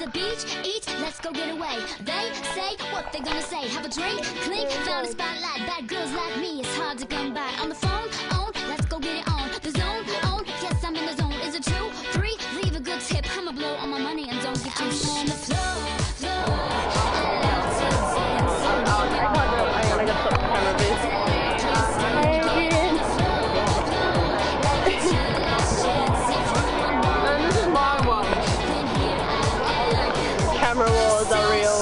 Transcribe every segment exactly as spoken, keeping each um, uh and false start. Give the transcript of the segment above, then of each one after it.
the beach, eat, let's go get away. They say what they gonna say. Have a drink, clink, found a spotlight. Bad girls like me, it's hard to come by. On the phone, on, let's go get it on. The zone, on, yes, I'm in the zone. Is it two, three? Leave a good tip. I'ma blow all my money and don't get too shit. On the floor, floor. Camera wars are real.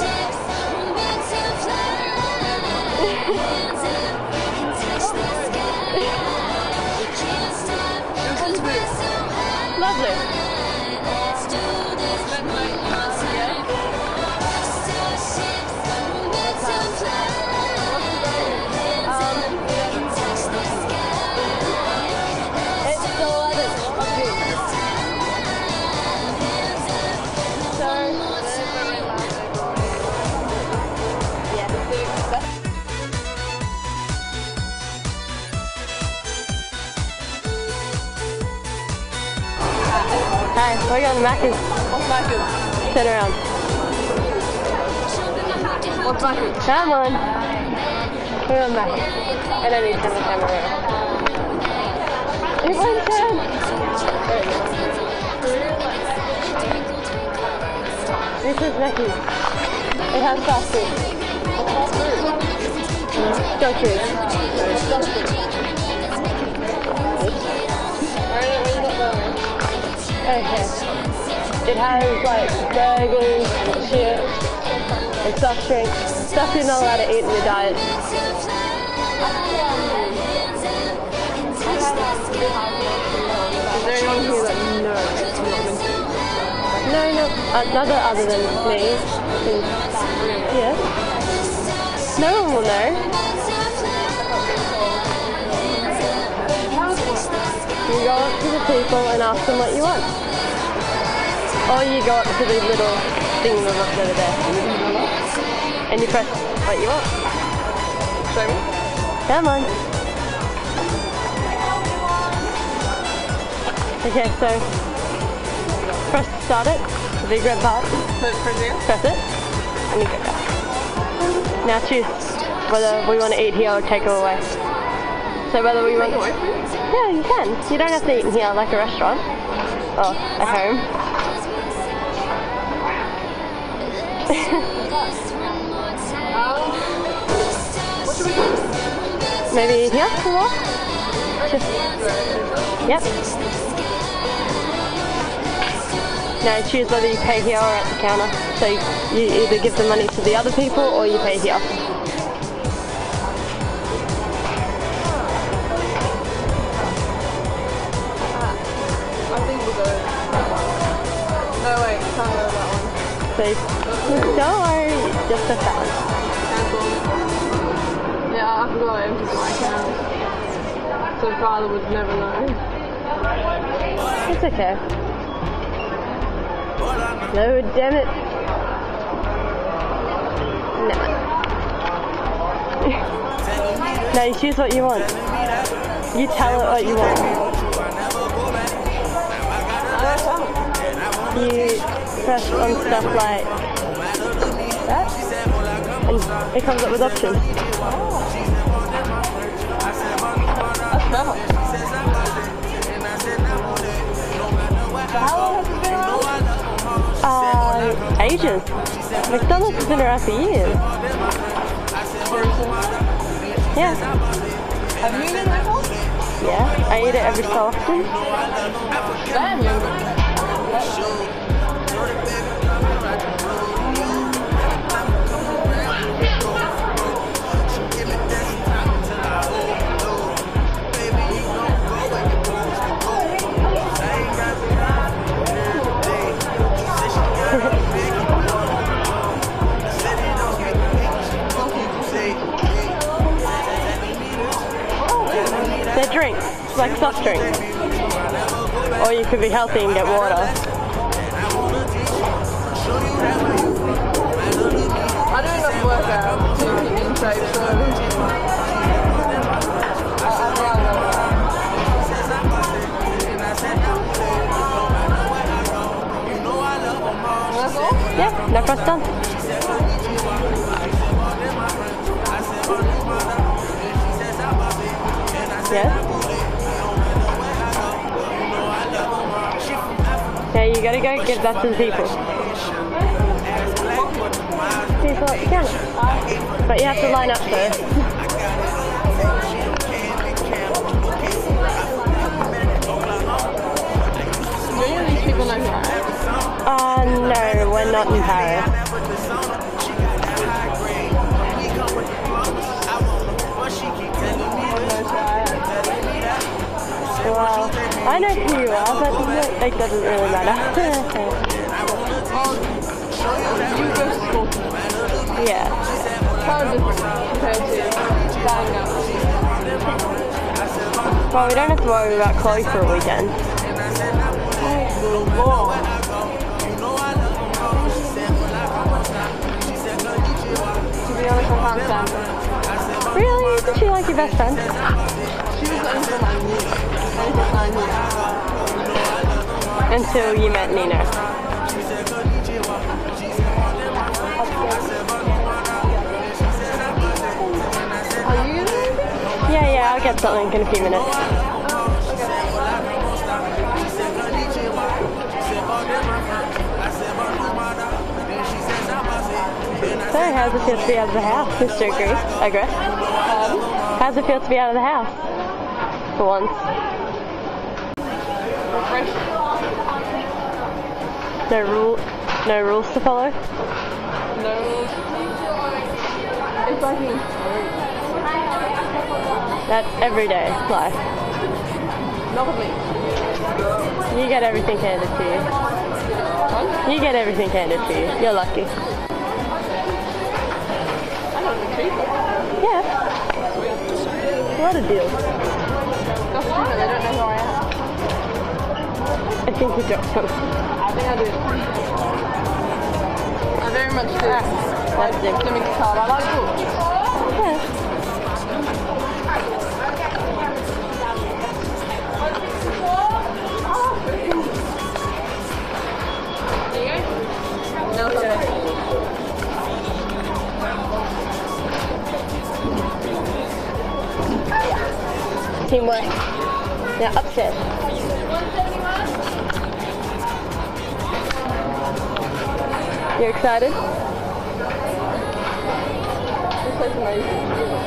Lovely. Hi, we're going to Macca's. What's Macca's? Turn around. What's Macca's? Come on. We're on Macca's. I don't need to turn the camera around. It won't turn. This is Macca's. It has fast food. Dog food. Okay. It has like burgers, chips, and soft drinks. Stuff you're not allowed to eat in your diet. Is there anyone here that no, it's not meant to? No, no, another other than me. Yeah. No one will know. You go up to the people and ask them what you want. Or you go up to the little thing that was over there. And you press what you want. Show me. Come on. Okay, so press start it, the big red part. Press it, and you go back. Now choose whether we want to eat here or take it away. So whether we want... Yeah, you can. You don't have to eat in here like a restaurant. Or at home. um, what should we do? Maybe eat here for a while? Just... Yep. Now choose whether you pay here or at the counter. So you either give the money to the other people or you pay here. No, wait, can't go that one. So, don't worry, just a balance. Cancel. Yeah, I forgot I emptied my account. So Carla would never know. It's okay. No, damn it. No. No, you choose what you want. You tell it what you want. You press on stuff like that, and it comes up with options. That's better. So how long has it been around? Uh, ages. McDonald's has been around for years. Yeah. Have you eaten it before? Yeah, I eat it every so often. Damn, They're drinks, like soft drinks. Or you could be healthy and get water. I do enough workout to keep me in shape, so I, I know I know. That's all? Yeah. Press done. Yes? Yeah, you gotta go give that to the people. People at the counter. But you have to line up first. Do any of these people know who I am? Uh, no, we're not in Paris. Well, I know who you are, but it doesn't really matter. Oh, you go to school. Yeah. How different compared to going out? Well, we don't have to worry about clothes for a weekend. Oh, Lord. To be honest, I can't stand her. Really? Isn't she like your best friend? She was the only person I knew. The only person I knew. Until you met Nina. Are you gonna leave? Yeah, yeah, I'll get something in a few minutes. So, how's it feel to be out of the house, Mister Agree? Agree? Um, How's it feel to be out of the house? For once. refreshing. No rule, no rules to follow? No. It's like in That's everyday life. not with me. You get everything handed to you. What? You get everything handed to you. You're lucky. I don't know people. Yeah. A lot of deals. That's true, but they don't know who I am. I think you dropped some. I think I do. I very much do. That's it. Give me the card. I like books. Yeah. There you go. No, it's okay. Teamwork. Now upstairs. You excited? This place is amazing.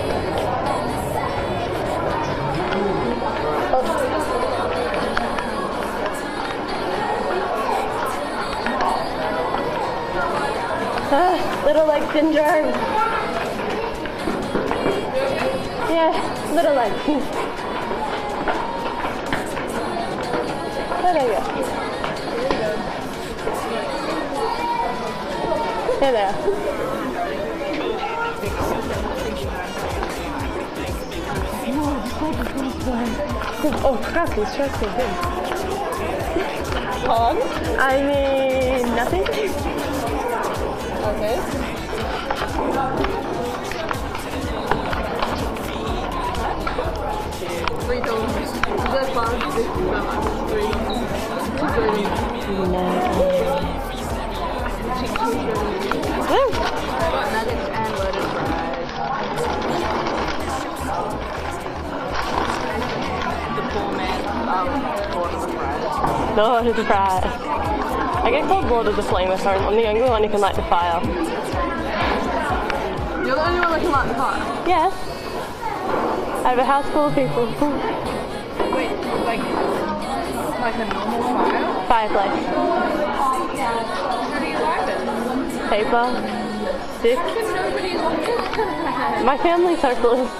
Ah, little leg syndrome. Yeah, little leg. Oh, there you go. There they are. Oh crap, these shirts are good. Pardon? I mean, nothing. Okay. Three dollars. Is that five fifty? No, three. Three. No. Woo! Nuggets and loaded fries. The poor man um, Lord of the Fries. Lord of the Fries. I get called Lord of the Flamer-thorn. I'm the only one who can light the fire. You're the only one that can light the fire? Yes. I have a house full of people. Wait, like, like a normal fire? Fireplace. How do you light it? Paper. Stick. Nobody likes it. My family's hopeless.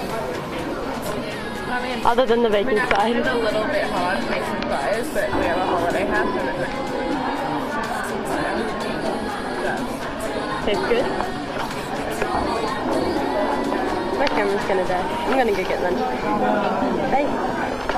I mean, Other than the I baking mean, I find it side. a little bit hard to make some fires, but we have a holiday house and it's Tastes good. My camera's gonna die. I'm gonna go get lunch. Bye.